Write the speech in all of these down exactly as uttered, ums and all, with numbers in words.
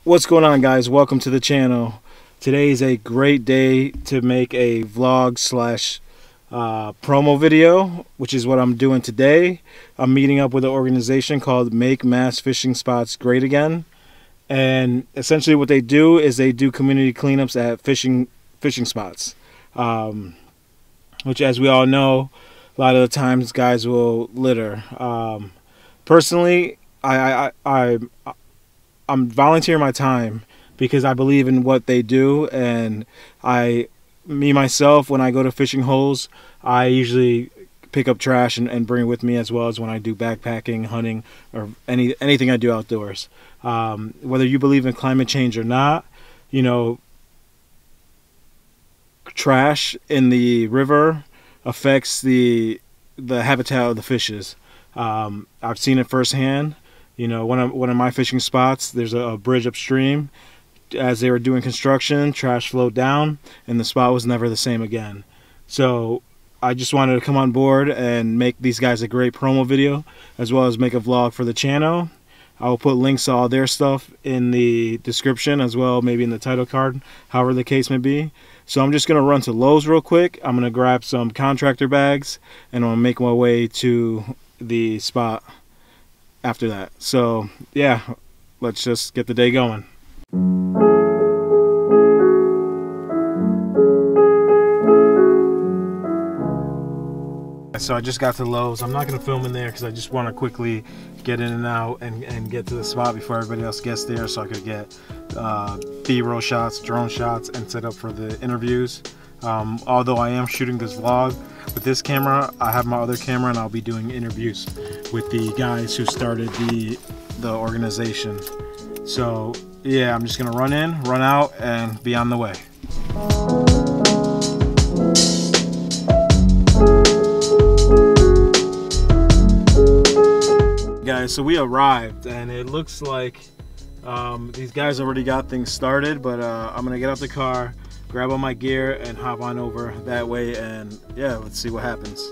What's going on, guys? Welcome to the channel. Today is a great day to make a vlog slash uh, promo video, which is what I'm doing today. I'm meeting up with an organization called Make Mass Fishing Spots Great Again, and essentially what they do is they do community cleanups at fishing fishing spots, um, which, as we all know, a lot of the times guys will litter. Um, personally, I, I, I I'm volunteering my time because I believe in what they do, and I, me myself, when I go to fishing holes, I usually pick up trash and, and bring it with me, as well as when I do backpacking, hunting, or any anything I do outdoors. Um, whether you believe in climate change or not, you know, trash in the river affects the the habitat of the fishes. Um, I've seen it firsthand. You know, one of one of my fishing spots, there's a, a bridge upstream. As they were doing construction, trash flowed down, and the spot was never the same again. So I just wanted to come on board and make these guys a great promo video, as well as make a vlog for the channel. I will put links to all their stuff in the description, as well, maybe in the title card, however the case may be. So I'm just going to run to Lowe's real quick. I'm going to grab some contractor bags, and I'll make my way to the spot after that. So yeah, let's just get the day going. So I just got to Lowe's. I'm not going to film in there because I just want to quickly get in and out and, and get to the spot before everybody else gets there, so I could get uh, B-roll shots, drone shots, and set up for the interviews. Um, although I am shooting this vlog with this camera, I have my other camera, and I'll be doing interviews with the guys who started the the organization. So yeah, I'm just gonna run in, run out, and be on the way. Guys, so we arrived, and it looks like um, these guys already got things started, but uh, I'm gonna get out the car, grab all my gear, and hop on over that way, and yeah, let's see what happens.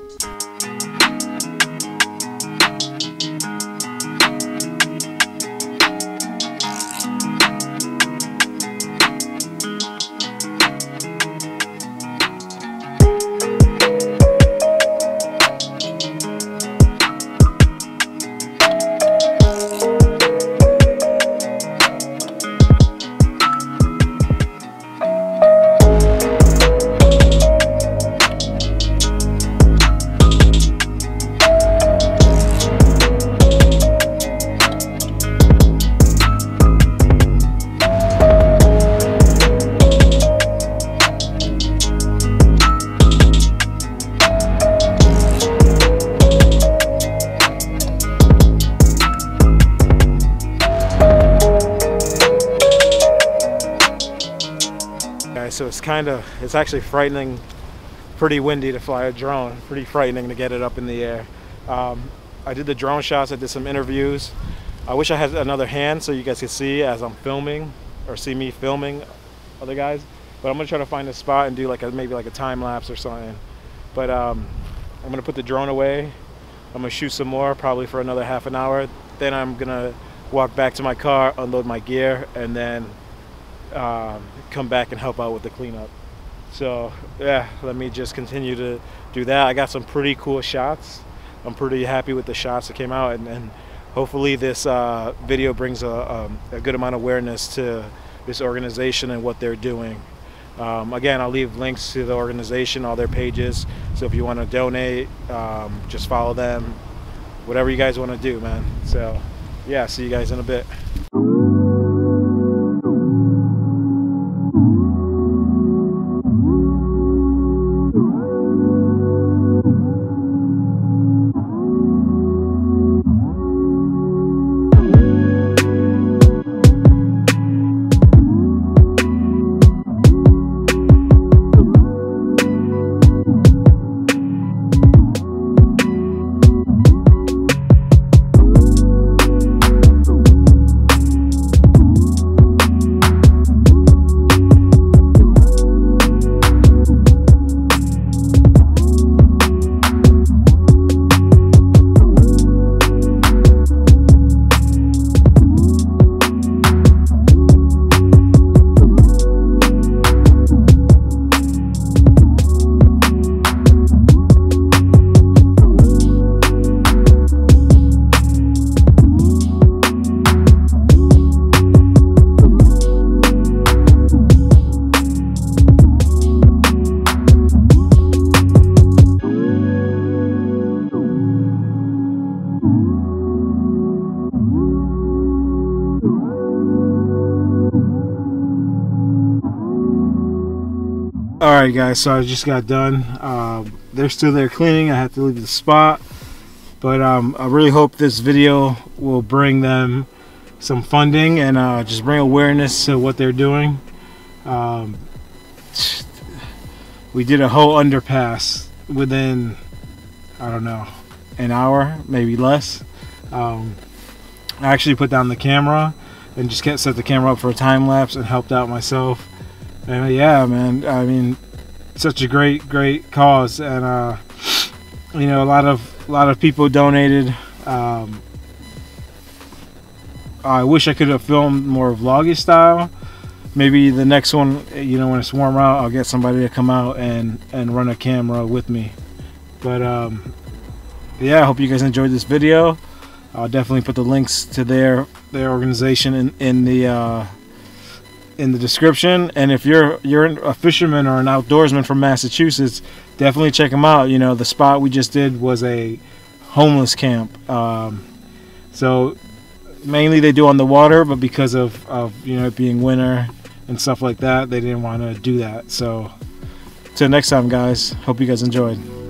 So it's kind of, it's actually frightening, pretty windy to fly a drone, pretty frightening to get it up in the air. Um, I did the drone shots, I did some interviews. I wish I had another hand so you guys could see as I'm filming, or see me filming other guys. But I'm gonna try to find a spot and do like a, maybe like a time lapse or something. But um, I'm gonna put the drone away. I'm gonna shoot some more, probably for another half an hour. Then I'm gonna walk back to my car, unload my gear, and then Um, come back and help out with the cleanup. So yeah, let me just continue to do that. I got some pretty cool shots. I'm pretty happy with the shots that came out, and, and hopefully this uh, video brings a, um, a good amount of awareness to this organization and what they're doing. Um, again, I'll leave links to the organization, all their pages, so if you want to donate, um, just follow them, whatever you guys want to do, man. So yeah, see you guys in a bit. Alright guys, so I just got done. Um, they're still there cleaning. I have to leave the spot. But um, I really hope this video will bring them some funding and uh, just bring awareness to what they're doing. Um, we did a whole underpass within, I don't know, an hour, maybe less. Um, I actually put down the camera and just kept set the camera up for a time lapse and helped out myself. And yeah, man, I mean, such a great, great cause, and uh, you know, a lot of a lot of people donated. Um, I wish I could have filmed more vloggy style. Maybe the next one, you know, when it's warm out, I'll get somebody to come out and and run a camera with me. But um, yeah, I hope you guys enjoyed this video. I'll definitely put the links to their their organization in in the uh, in the description. And if you're you're a fisherman or an outdoorsman from Massachusetts, definitely check them out. You know, the spot we just did was a homeless camp. Um, so mainly they do on the water, but because of, of you know it being winter and stuff like that, they didn't want to do that. So till next time, guys, hope you guys enjoyed.